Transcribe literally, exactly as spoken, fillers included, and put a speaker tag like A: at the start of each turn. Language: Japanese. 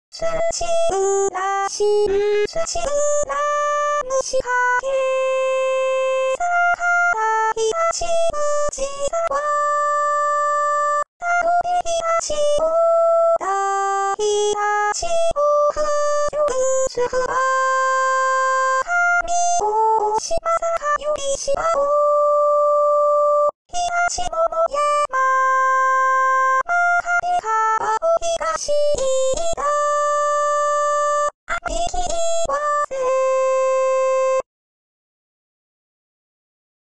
A: 土浦市土浦虫かけ坂井八内沢たどり八を大八を不良つくば